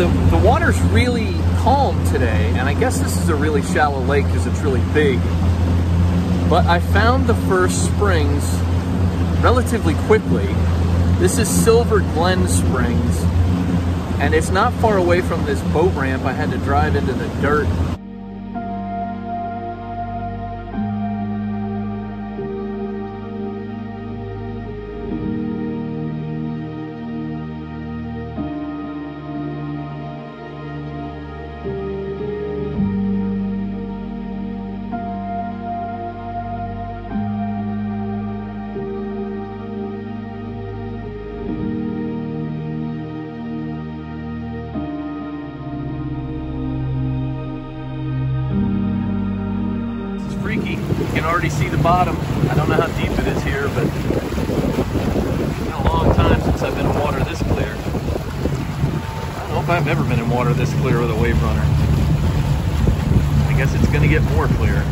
the water's really calm today, and I guess this is a really shallow lake because it's really big. But I found the first springs relatively quickly. This is Silver Glen Springs, and it's not far away from this boat ramp. I had to drive into the dirt. Freaky. You can already see the bottom. I don't know how deep it is here, but it's been a long time since I've been in water this clear. I don't know if I've ever been in water this clear with a wave runner. I guess it's going to get more clear.